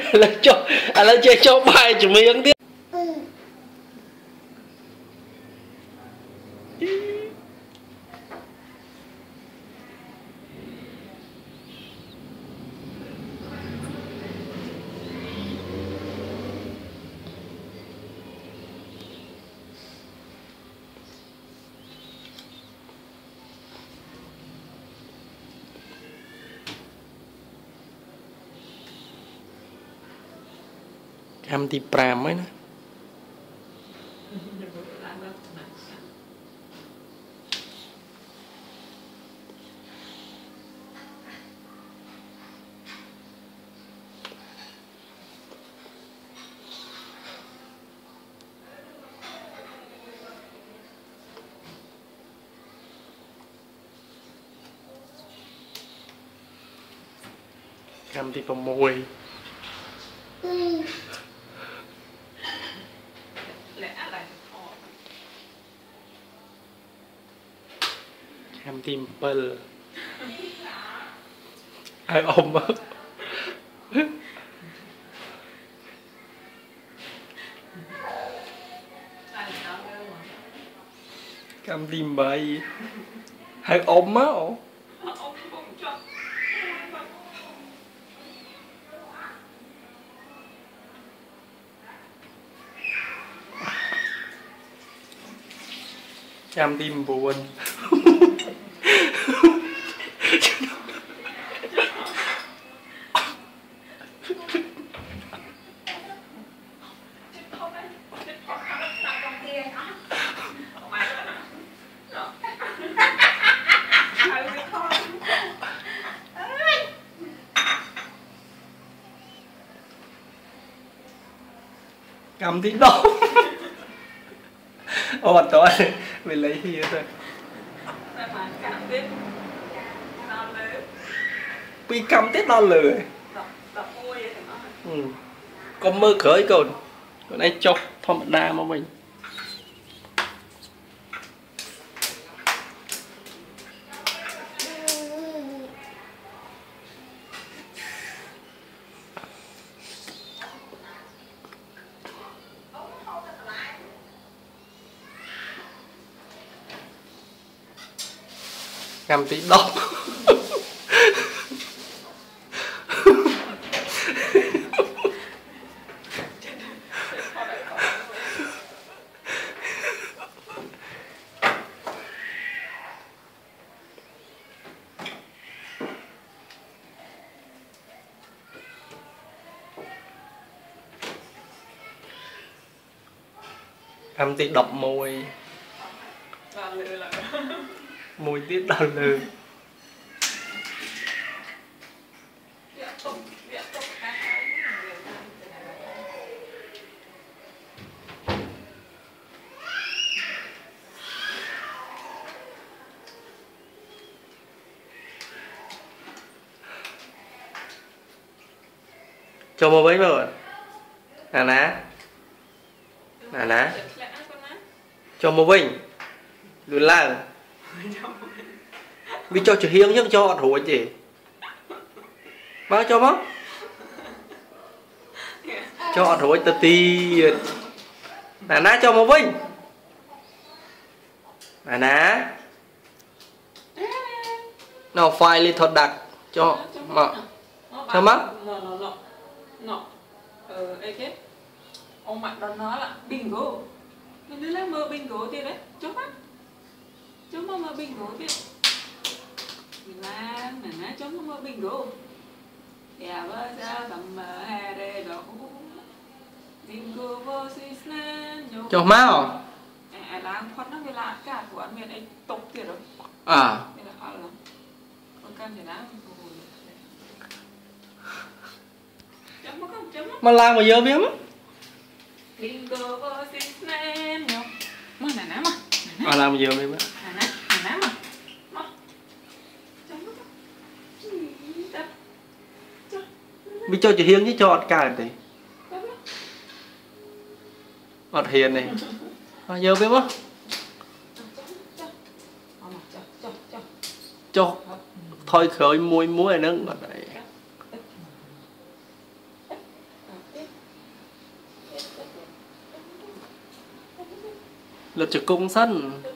là cho bài chúng mình tiếp. Cam thì pram ấy nè. Cam thì có mùi. Cam tim pearl. Ai ôm á. Cam tim bay. Ai ôm á. Cam tim buồn. Cầm tí đâu. Ồ trời, mình lấy gì thôi. Vì cầm tết đo lửa. Con mơ khởi còn này chọc thom đa mà mình. Cầm tí đốc. Cầm tí độc môi. Mùi tiết đau lừ. Cho một bấy rồi. Nà ná. Nà ná. Cho một bình. Lùi lang. Vì cho chữ hiếng nhưng cho ọt hối chị. Bao cho mất. Cho ọt hối tờ tiệt. Nà ná cho một bình. Nà ná. Nào file lên thuật đặc. Cho mà. Cho mắt. Ông mặt đó nói là bingo. Mình đưa lên mơ bingo thì đấy. Chốt mắt. Chốt mơ bingo thì là nè chốt mơ bingo. Dạ vợ ra tầm hè đây đó. Bingo vô xí lên. Chốt má hả? Đang khoát nó về lại cả của anh miền anh tục tiệt rồi. À. Nên là họ là con cam thì đáng. Mà làm mà giờ biết á. Bingo vô xí lên. Mà nè nè mà. Mà làm mà giờ biết á. Nè nè mà. Vì cho chữ hiếng chứ cho ọt cả thì. Ọt hiền này. Mà giờ biết á. Cho thôi khởi mùi muối nâng ở đây. lượt trực cung sân